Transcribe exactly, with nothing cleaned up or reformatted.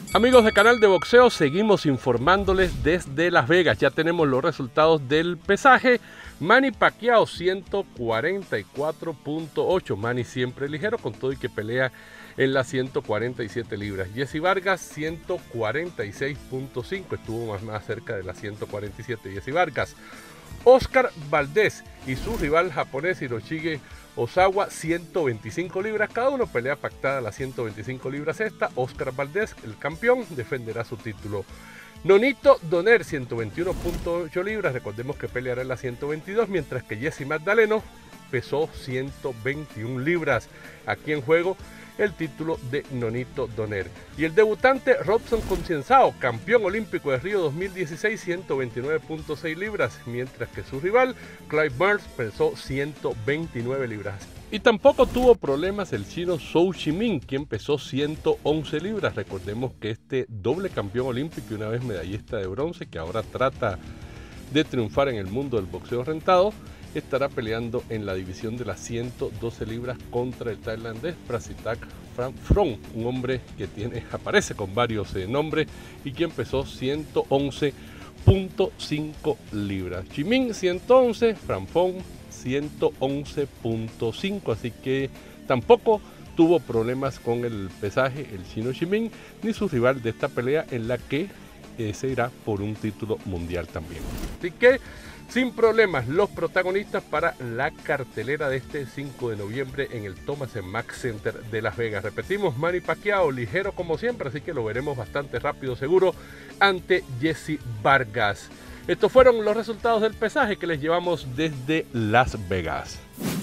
Amigos de Canal de Boxeo, seguimos informándoles desde Las Vegas. Ya tenemos los resultados del pesaje. Manny Pacquiao ciento cuarenta y cuatro punto ocho. Manny siempre ligero, con todo y que pelea en las ciento cuarenta y siete libras. Jesse Vargas ciento cuarenta y seis punto cinco. Estuvo más, más cerca de las ciento cuarenta y siete. Jesse Vargas. Oscar Valdés y su rival japonés Hiroshige Osawa, ciento veinticinco libras cada uno, pelea pactada a las ciento veinticinco libras esta. Oscar Valdés, el campeón, defenderá su título. Nonito Donaire, ciento veintiuno punto ocho libras, recordemos que peleará en las ciento veintidós, mientras que Jesse Magdaleno pesó ciento veintiuna libras. Aquí en juego el título de Nonito Donaire. Y el debutante Robson Concienzao, campeón olímpico de Río dos mil dieciséis, ciento veintinueve punto seis libras, mientras que su rival Clive Burns pesó ciento veintinueve libras. Y tampoco tuvo problemas el chino Zhou Shiming, quien pesó ciento once libras. Recordemos que este doble campeón olímpico y una vez medallista de bronce, que ahora trata de triunfar en el mundo del boxeo rentado, estará peleando en la división de las ciento doce libras contra el tailandés Prasitak Phantrom, un hombre que tiene, aparece con varios eh, nombres y quien pesó ciento once punto cinco libras. Shiming ciento once, Phantrom ciento once punto cinco, así que tampoco tuvo problemas con el pesaje el chino Shiming ni su rival de esta pelea, en la que eh, se irá por un título mundial también. Así que sin problemas los protagonistas para la cartelera de este cinco de noviembre en el Thomas and Mack Center de Las Vegas. Repetimos, Manny Pacquiao ligero como siempre, así que lo veremos bastante rápido seguro ante Jesse Vargas. Estos fueron los resultados del pesaje que les llevamos desde Las Vegas.